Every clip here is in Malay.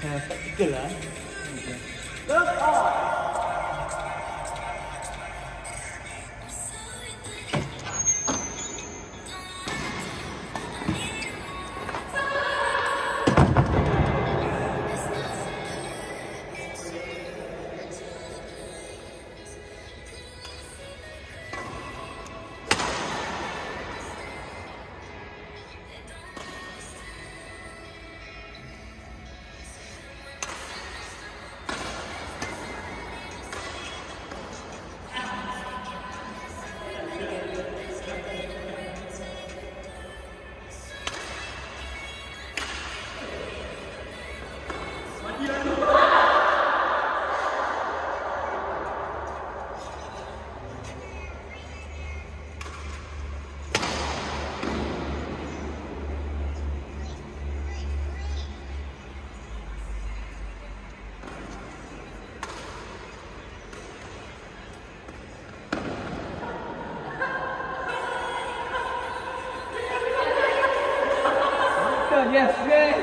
Taktikal lah. Yes, yes.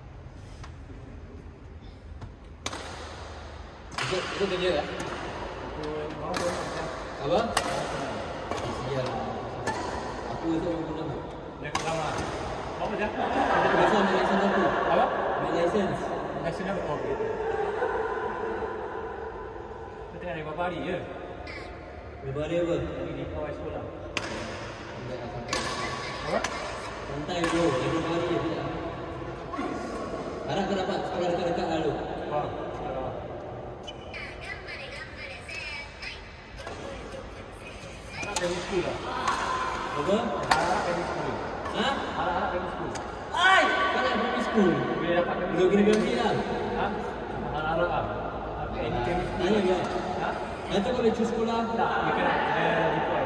Itu kerja lah. Apa? Sial. Aku itu orang pertama. Yang pertama. Apa je? License aku. Apa? License. Nasional oh gitu. Kita tengah ada berapa hari je? Berapa hari apa? Hari ni awal sekolah. Enggak nak sampai. Apa? Santai bro, berapa hari je tidak. Harap kau dapat sekolah dekat-dekat lalu. Oh. Anak dari school lah. Apa? Anak dari school. Ha? Anak dari school. Ai! Kau nak pergi school? Boleh dapat dari Belum kena berhenti lah. Ha? Anak-anak ah. Any chemistry. Tanya dia. Ha? Nanti kau boleh choose sekolah. Tak, dia kena reply.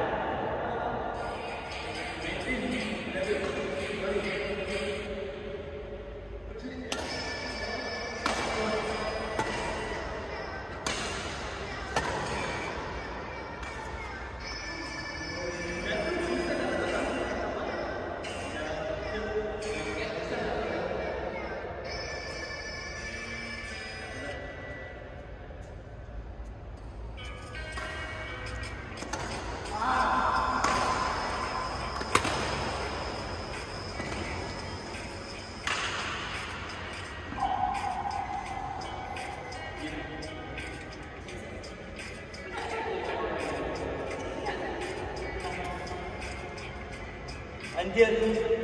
Anjir.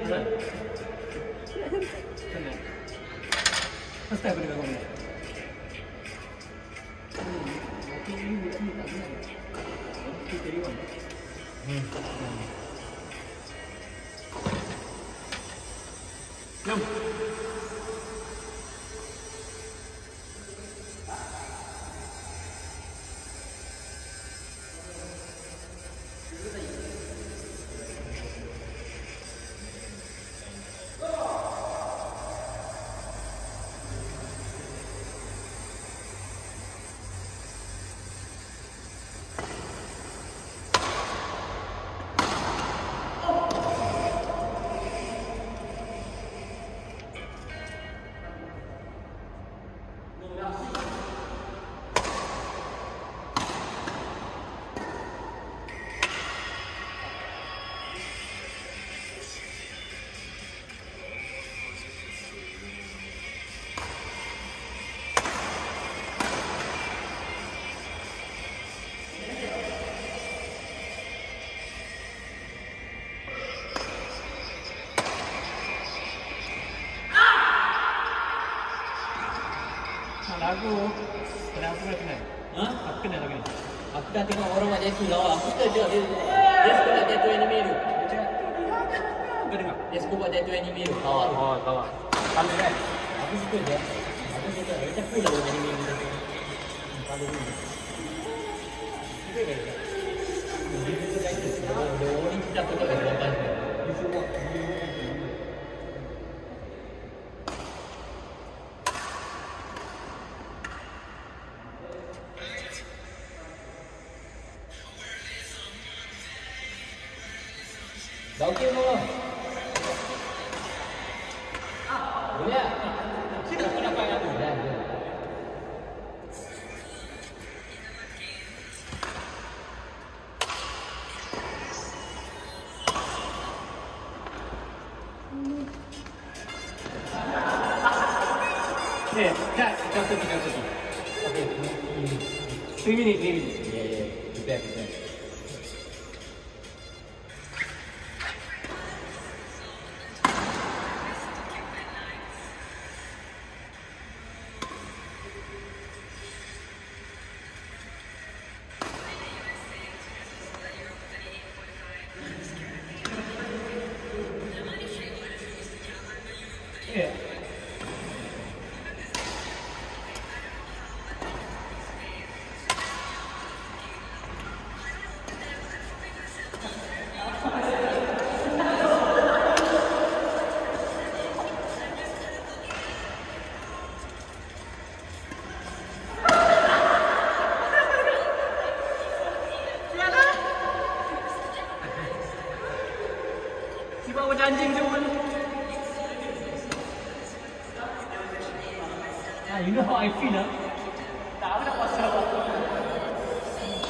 First time aku dengar kau ni. Jom. Lagu kenapa aku nak kenal? Ha? Aku kenal lagu ni. Aku dah tengok orang buat tattoo lawa. Aku suka tengok dia suka buat tattoo anime tu. Kau dengar? Dia suka buat tattoo anime tu. Oh, tahu. Kalau kan? Aku suka je. Aku suka. Macam cool lah buat anime tu. Kalau ni. Suka ke? Dia suka tattoo. Dia orang ni kita tukar dengan gambar. Dia suka buat. Dah okey belum? Boleh tak? Sini aku dapat yang tu. Dah. Kat, jatuh. Okey. 3 minit. Ya. Prepare. Yeah. Tiba macam anjing semua ni. You know how I feel lah. Tak ada pasal apa.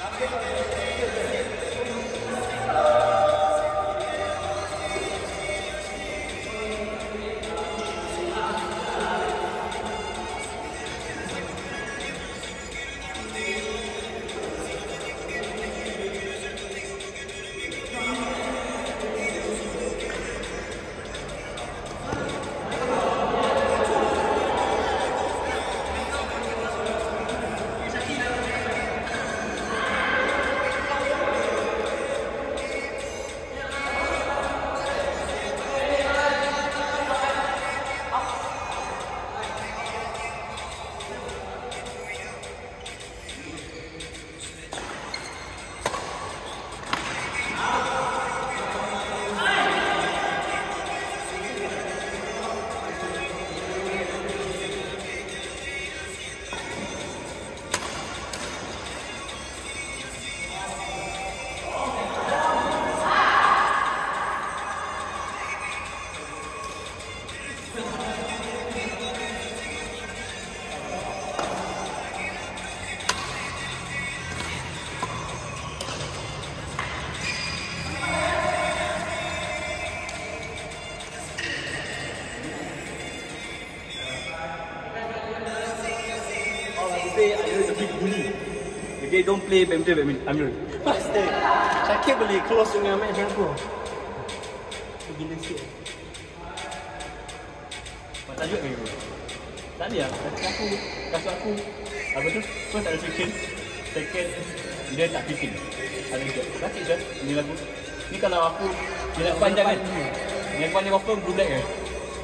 Say Amir is a big bully. They don't play badminton, Amir. Pasti. Syakir boleh close dengan match aku. Gila sikit. Tajuk ni bro. Tadi lah, kasut aku apa tu? First ada fiction, second dia tak fitting. Ada juga. Sakit je ni lagu. Ni kalau aku dia nak panjang kan. Yang panjang confirm blue black kan.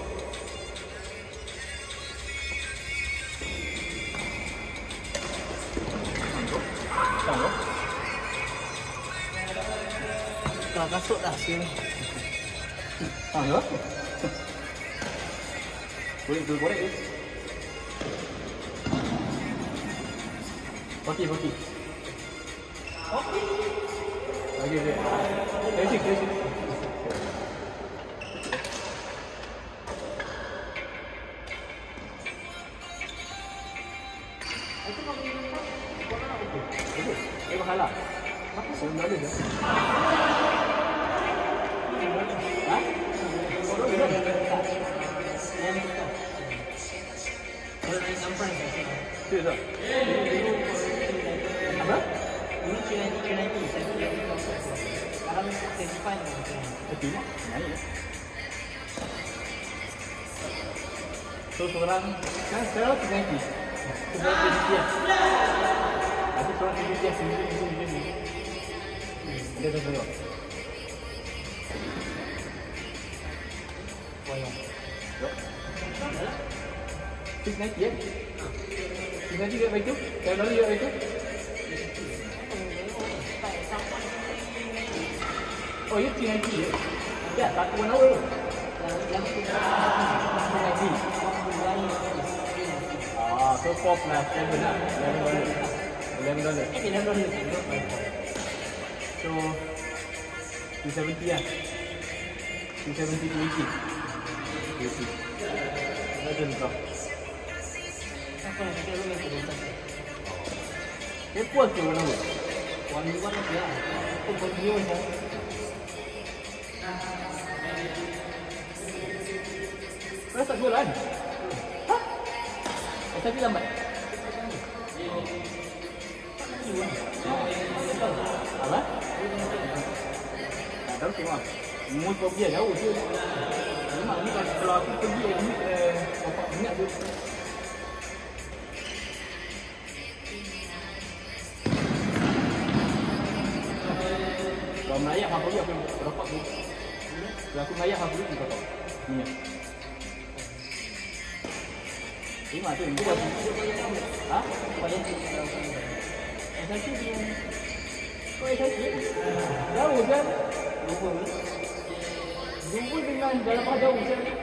Kasut dah sini. Ya? Boleh tu korek tu. Okey. Okey. Kasih. Ini mahal lah. Apa $9 je? Serius tak? Apa? Dulu Q90 sekarang 75 Betul tak? Naik. So seorang sekarang Q90 dia. Tapi seorang Q90 sini. Dia tu tengok. $690 ya? $690 juga baik tu? $7 juga baik tu? Oh ya $390 ya? Ya, satu warna tu. Yang So 4 plus 7 lah. $11. So 270 lah. 270 20. Ada ni kau. apa yang kita boleh terus. Puas ke warna tu? Warna dia. Aku pergi je. Kau tak jualan? Hah? Tapi lambat. Apa? Tak tahu tengok. Mungkin kau pergi jauh je. Memang ni kalau aku pergi ni 4 minit tu. Kalau melayak apa dia aku dapat tu. Kalau aku melayak apa dia kau tahu. Ni. Lima tu buat. Ha? Banyak SIP dia. Kau SIP? Jauh kan? Lupa. Jumpa dengan dalam jauh macam ni.